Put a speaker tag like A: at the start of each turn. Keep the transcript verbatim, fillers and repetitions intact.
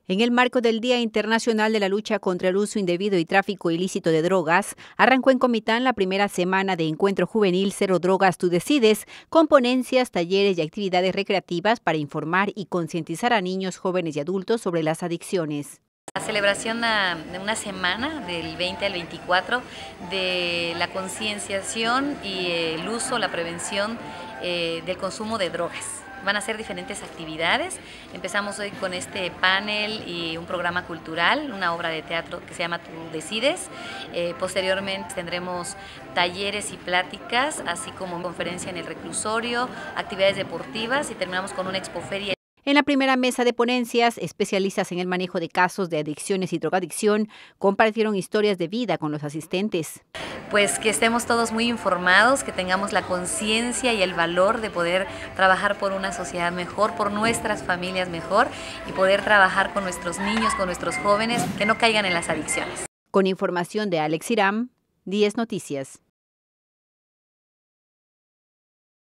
A: En el marco del Día Internacional de la Lucha contra el Uso Indebido y Tráfico Ilícito de Drogas, arrancó en Comitán la primera semana de Encuentro Juvenil Cero Drogas Tú Decides, con ponencias, talleres y actividades recreativas para informar y concientizar a niños, jóvenes y adultos sobre las adicciones.
B: La celebración de una semana, del veinte al veinticuatro, de la concienciación y el uso, la prevención eh, del consumo de drogas. Van a ser diferentes actividades. Empezamos hoy con este panel y un programa cultural, una obra de teatro que se llama Tú Decides. Eh, posteriormente tendremos talleres y pláticas, así como conferencia en el reclusorio, actividades deportivas y terminamos con una expoferia.
A: En la primera mesa de ponencias, especialistas en el manejo de casos de adicciones y drogadicción compartieron historias de vida con los asistentes.
B: Pues que estemos todos muy informados, que tengamos la conciencia y el valor de poder trabajar por una sociedad mejor, por nuestras familias mejor y poder trabajar con nuestros niños, con nuestros jóvenes, que no caigan en las adicciones.
A: Con información de Alex Iram, diez Noticias.